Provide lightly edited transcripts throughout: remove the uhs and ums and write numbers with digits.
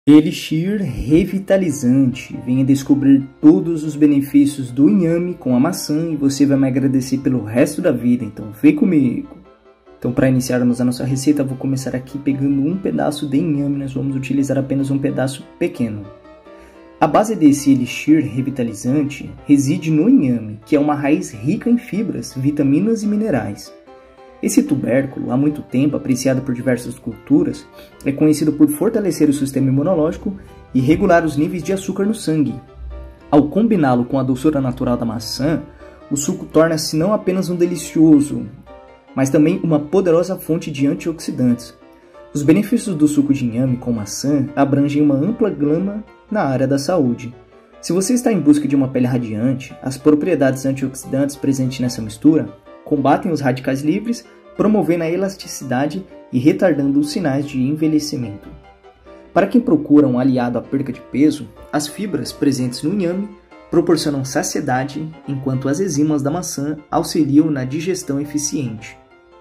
Elixir revitalizante. Venha descobrir todos os benefícios do inhame com a maçã e você vai me agradecer pelo resto da vida, então vem comigo. Então, para iniciarmos a nossa receita, vou começar aqui pegando um pedaço de inhame. Nós vamos utilizar apenas um pedaço pequeno. A base desse elixir revitalizante reside no inhame, que é uma raiz rica em fibras, vitaminas e minerais. Esse tubérculo, há muito tempo apreciado por diversas culturas, é conhecido por fortalecer o sistema imunológico e regular os níveis de açúcar no sangue. Ao combiná-lo com a doçura natural da maçã, o suco torna-se não apenas um delicioso, mas também uma poderosa fonte de antioxidantes. Os benefícios do suco de inhame com maçã abrangem uma ampla gama na área da saúde. Se você está em busca de uma pele radiante, as propriedades antioxidantes presentes nessa mistura combatem os radicais livres, promovendo a elasticidade e retardando os sinais de envelhecimento. Para quem procura um aliado à perca de peso, as fibras presentes no inhame proporcionam saciedade, enquanto as enzimas da maçã auxiliam na digestão eficiente.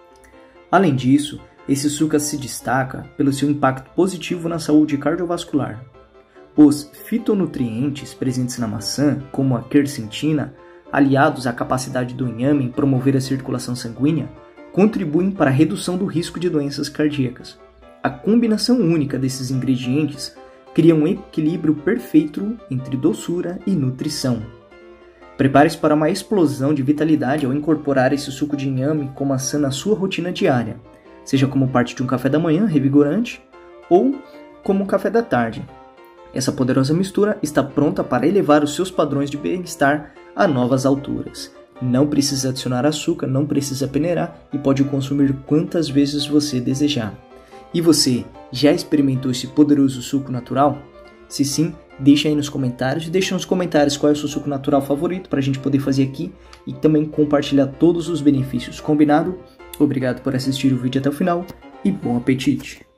Além disso, esse suco se destaca pelo seu impacto positivo na saúde cardiovascular. Os fitonutrientes presentes na maçã, como a quercetina, aliados à capacidade do inhame em promover a circulação sanguínea, contribuem para a redução do risco de doenças cardíacas. A combinação única desses ingredientes cria um equilíbrio perfeito entre doçura e nutrição. Prepare-se para uma explosão de vitalidade ao incorporar esse suco de inhame com maçã na sua rotina diária, seja como parte de um café da manhã revigorante ou como um café da tarde. Essa poderosa mistura está pronta para elevar os seus padrões de bem-estar a novas alturas. Não precisa adicionar açúcar, não precisa peneirar e pode consumir quantas vezes você desejar. E você, já experimentou esse poderoso suco natural? Se sim, deixa aí nos comentários e deixa nos comentários qual é o seu suco natural favorito para a gente poder fazer aqui e também compartilhar todos os benefícios. Combinado? Obrigado por assistir o vídeo até o final e bom apetite!